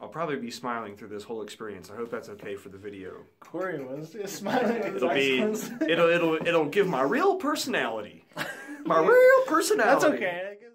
I'll probably be smiling through this whole experience. I hope that's okay for the video. Corey was smiling. It'll give my real personality. My real personality. That's okay.